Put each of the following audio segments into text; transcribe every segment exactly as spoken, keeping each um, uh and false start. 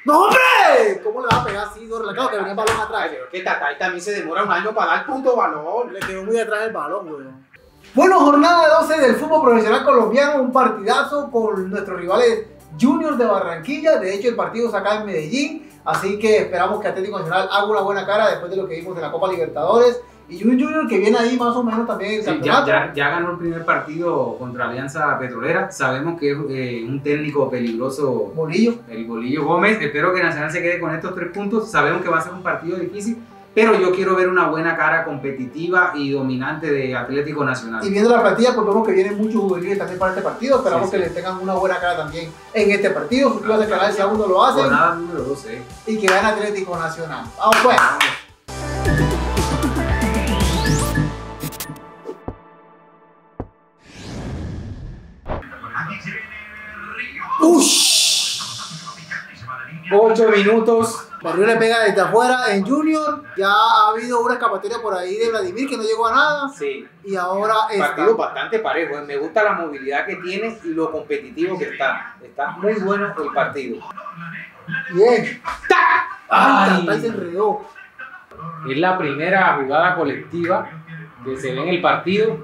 ¡No, hombre! ¿Cómo le vas a pegar así? No, claro que venía el balón atrás. Ay, pero que Tatay también se demora un año para dar punto balón. Le quedó muy atrás el balón, weón. Bueno, jornada doce del fútbol profesional colombiano, un partidazo con nuestros rivales Junior de Barranquilla. De hecho, el partido se acaba en Medellín, así que esperamos que Atlético Nacional haga una buena cara después de lo que vimos en la Copa Libertadores. Y un Junior que viene ahí más o menos también en el Sí, campeonato. ya, ya, ya ganó el primer partido contra Alianza Petrolera. Sabemos que es eh, un técnico peligroso, Bolillo. el Bolillo Gómez. Espero que Nacional se quede con estos tres puntos. Sabemos que va a ser un partido difícil, pero yo quiero ver una buena cara competitiva y dominante de Atlético Nacional. Y viendo la plantilla, pues vemos que vienen muchos juveniles también para este partido. Esperamos Sí, sí. que les tengan una buena cara también en este partido. Suscríbase al canal si aún no lo hacen. Jornada número doce. Y que gane Atlético Nacional. Vamos pues. Ush. Ocho minutos. Barrio le pega desde afuera en Junior. Ya ha habido una escapatoria por ahí de Vladimir que no llegó a nada. Sí. Y ahora Un está. partido bastante parejo. Me gusta la movilidad que tiene y lo competitivo que está. Está muy bueno el partido. Bien. ¡Tac! Ay, Ay. Tatay se enredó. Es la primera jugada colectiva que se ve en el partido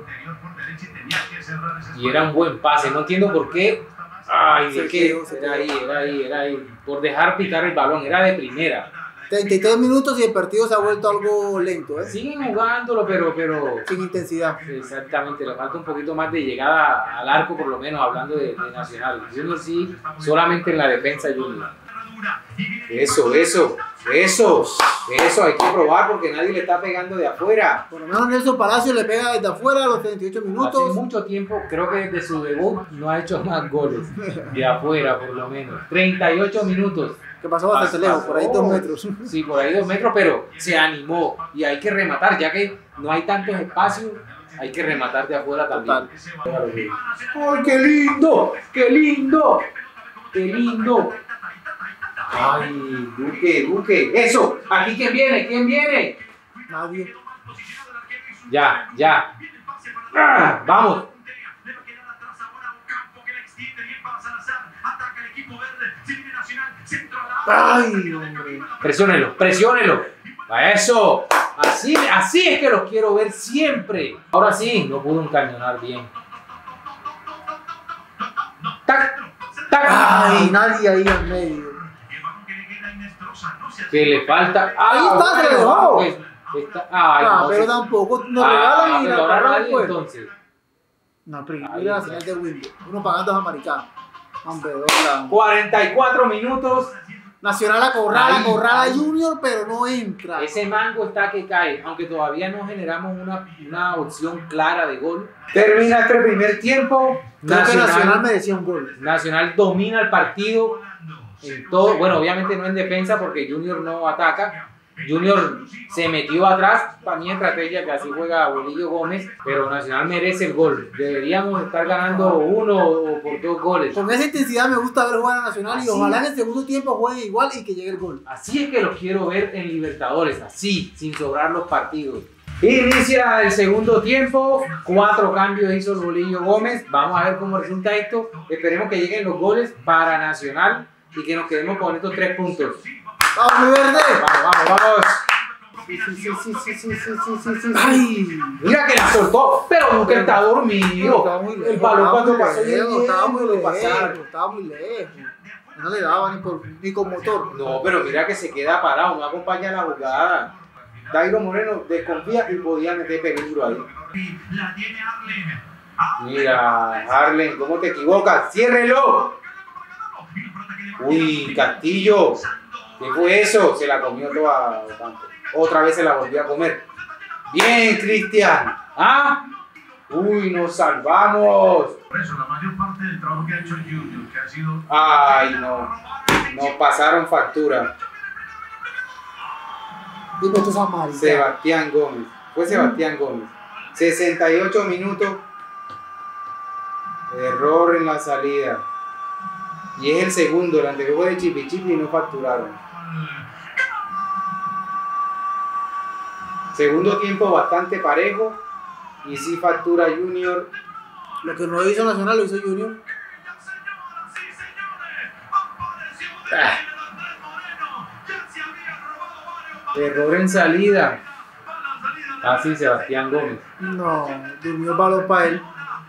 y era un buen pase. No entiendo por qué. Ay, Se de qué. quedó, se Era ahí, quedó. era ahí, era ahí. Por dejar picar el balón, era de primera. treinta y tres minutos y el partido se ha vuelto algo lento, ¿eh? Siguen jugándolo, pero, pero Sin intensidad. exactamente, le falta un poquito más de llegada al arco, por lo menos hablando de, de Nacional. Junior sí, solamente en la defensa Junior. Eso, eso, eso. Eso hay que probar porque nadie le está pegando de afuera. Por lo menos Nelson Palacio le pega desde afuera a los treinta y ocho Hace minutos. mucho tiempo, creo que desde su debut no ha hecho más goles. De afuera, por lo menos. treinta y ocho minutos. Que pasó bastante lejos, por ahí dos metros. Sí, por ahí dos metros, pero se animó. Y hay que rematar, ya que no hay tantos espacios, hay que rematar de afuera también. ¡Ay, qué lindo! ¡Qué lindo! ¡Qué lindo! ¡Ay, Duque, Duque! ¡Eso! ¿Aquí quién viene? ¿Quién viene? Nadie. Ya, ya. ¡Ah! ¡Vamos! Ay, hombre. Presiónelo, presiónelo. ¡A eso! Así, así es que los quiero ver siempre. Ahora sí, no pudo encañonar bien. ¡Tac! ¡Tac! Ay, nadie ahí en medio. Que le falta. ¡Ah, Ahí está, se lo dejó. pues, está- ay, Ah, no, pero sí. tampoco nos Ah, regalan y pero la ahora agarran nadie, después. entonces. No, pero Ay, mira la no. señal de Windows. Uno pagando a Jamaica. Hombre, hola. cuarenta y cuatro minutos. Nacional acorrala, Ay, acorrala ay. Junior, pero no entra. Ese mango está que cae, aunque todavía no generamos una, una opción clara de gol. Termina este primer tiempo. Creo que Nacional Nacional, merecía un gol. Nacional domina el partido en todo, bueno, obviamente no en defensa porque Junior no ataca. Junior se metió atrás, para mi estrategia que así juega Bolillo Gómez, pero Nacional merece el gol. Deberíamos estar ganando uno o por dos goles. Con esa intensidad me gusta ver jugar a Nacional y Así. ojalá en el segundo tiempo juegue igual y que llegue el gol. Así es que los quiero ver en Libertadores, así, sin sobrar los partidos. Inicia el segundo tiempo, cuatro cambios hizo el Bolillo Gómez. Vamos a ver cómo resulta esto. Esperemos que lleguen los goles para Nacional y que nos quedemos con estos tres puntos. ¡Vamos, mi verde! Vamos, vamos, vamos. Sí, sí, sí, sí, sí, sí, sí, sí, sí, sí. ¡Ay! Mira que la soltó, pero nunca está dormido. Estaba muy lejos, El balón estaba cuando muy pasó lejos, estaba muy lo lejos, pasaron. estaba muy lejos. No le daba ni, por, ni con motor. No, pero mira que se queda parado, no acompaña la jugada. Dairo Moreno desconfía y podía meter peligro ahí. Mira, Harlen, ¿cómo te equivocas? ¡Ciérrelo! Uy, Castillo. ¿Qué fue eso? Se la comió toda. Otra vez se la volvió a comer. Bien, Cristian. ¿Ah? Uy, nos salvamos. Por eso, la mayor parte del trabajo que ha hecho el Junior, que ha sido... Ay, no. Nos pasaron factura. Dime tú, Samari. Sebastián Gómez. Fue Sebastián Gómez. sesenta y ocho minutos. Error en la salida. Y es el segundo. El anterior fue de Chipi Chipi y no facturaron. Segundo tiempo bastante parejo. Y sí factura Junior. Lo que no hizo Nacional lo hizo Junior. Ah, Error en salida. Ah, sí, Sebastián Gómez. No, durmió el balón para él.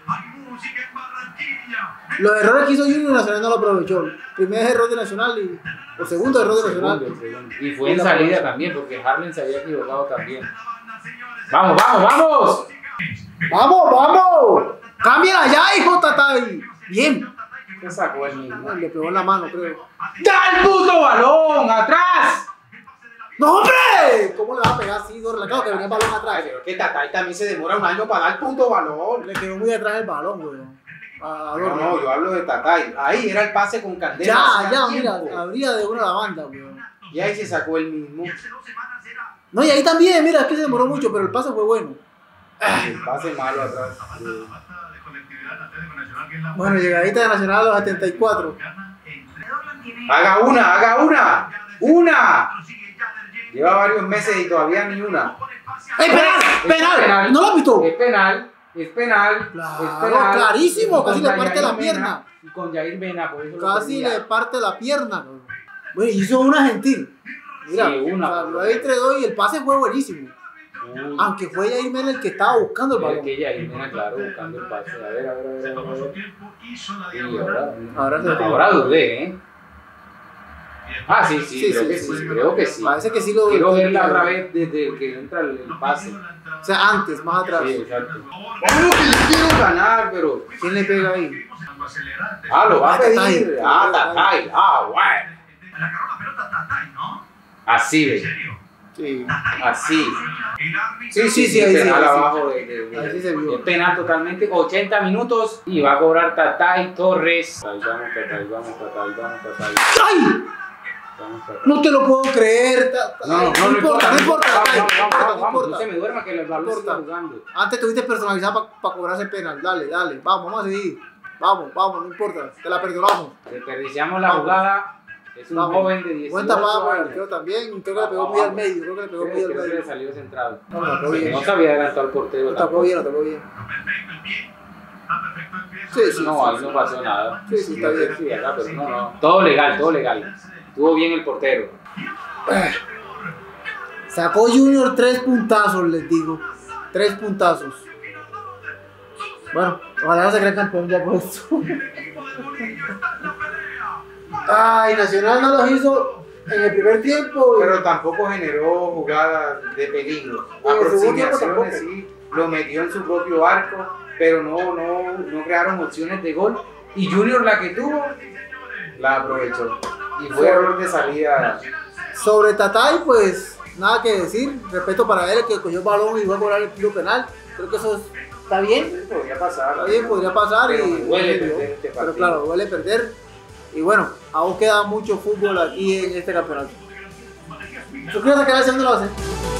Los errores que hizo Junior Nacional no lo aprovechó. Primer error de Nacional y o segundo error de Segundo, Nacional. segundo. Y fue en salida también, porque Harlen se había equivocado también. ¡Vamos, vamos, vamos! ¡Vamos, vamos! ¡Cámbiala ya, hijo Tatay! Bien. ¿Qué sacó el mismo? Le pegó en la mano, creo. ¡Da el puto balón! ¡Atrás! ¡No, hombre! ¿Cómo le va a pegar así, Dorla? Claro que venía el balón atrás. Pero es que Tatay también se demora un año para dar punto valor. Le quedó muy atrás el balón, weón. A No, Dorla. no, yo hablo de Tatay. Ahí era el pase con Candela. Ya, hacía ya, tiempo. mira, habría de una la banda, weón. Y ahí se sacó el mismo. No, y ahí también, mira, es que se demoró mucho, pero el pase fue bueno. El pase malo atrás. Sí. Bueno, llegadita de Nacional a los setenta y cuatro. Haga una, haga una. ¡Una! Lleva varios meses y todavía ni una. ¡Ey, penal! ¡Penal! ¿No lo has visto? Es penal, es penal. Claro, es penal. clarísimo, casi Con le parte Yair la Mena, pierna. Y con Jair Mena, por eso lo Casi perdía. le parte la pierna. weón. Bueno, hizo una gentil. Mira, Sí, una, o sea, por lo lo hay entre dos y el pase fue buenísimo. Uy, Aunque fue Jair Mena el que estaba buscando el es balón. que Jair Mena, claro, buscando el pase. A ver, a ver, a ver. A ver, a ver. Sí, ahora, Ahora se ahora dudé, ¿eh? Ah, sí, sí, Sí, creo sí, que sí. sí, creo que sí. Parece que sí lo Quiero verla otra vez desde que entra el, el pase. O sea, antes, más atrás. Sí, exacto. Obvio que yo quiero ganar, pero. ¿Quién le pega ahí? Ah, lo va a Ah, Tatay. pedir. Ah, Tatay. Ah, bueno. Así, ve. Sí. Así. Sí, Sí, sí, sí, sí, ahí sí, penal ahí sí. abajo de, de- de- Ahí sí se vio. Es penal totalmente, ochenta minutos y va a cobrar Tatay Torres. Tatay, vamos, Tatay, vamos, Tatay, vamos, Tatay. ¡Ay! Vamos, Tatay. No te lo puedo creer. ta- ta- No, no, no, no importa, no importa. Vamos, Tatay, vamos, no vamos, importa, vamos, no vamos, no importa. se me duerma que el balón importa. sigue jugando. Antes tuviste personalizada para cobrar ese penal. Dale, dale. Vamos, vamos a seguir. Vamos, vamos, no importa. Te la perdonamos. Desperdiciamos la Vamos. jugada. Es un Vamos. joven de Buen dieciocho tapado, años. creo también. Creo que le pegó muy al medio. Creo que le pegó muy Creo, al creo que le medio. salió centrado. No, no, tapó Sí, bien. no se había adelantado al portero. Lo tapó bien, lo tapó bien. Sí, sí. No, ahí no pasó nada. Sí, sí, está bien. Sí, acá, pero no, no. Todo legal, todo legal. Estuvo bien el portero. Sacó Junior tres puntazos, les digo. Tres puntazos. Bueno, ojalá no se cree campeón ya por esto. Ay, Nacional no los hizo en el primer tiempo. Pero tampoco generó jugadas de peligro. En el segundo tiempo Aproximaciones tampoco. sí, lo metió en su propio arco, pero no, no, no crearon opciones de gol. Y Junior la que tuvo, la aprovechó. Y fue error de salida. Sobre Tatay, pues nada que decir. Respeto para él, que cogió el balón y iba a cobrar el tiro penal. Creo que eso es- está bien. Podría pasar. Está bien, podría pasar. Pero y me duele pero, perder este partido. claro, duele perder. Y bueno, aún queda mucho fútbol aquí en este campeonato. Suscríbete al canal si aún no lo hacen.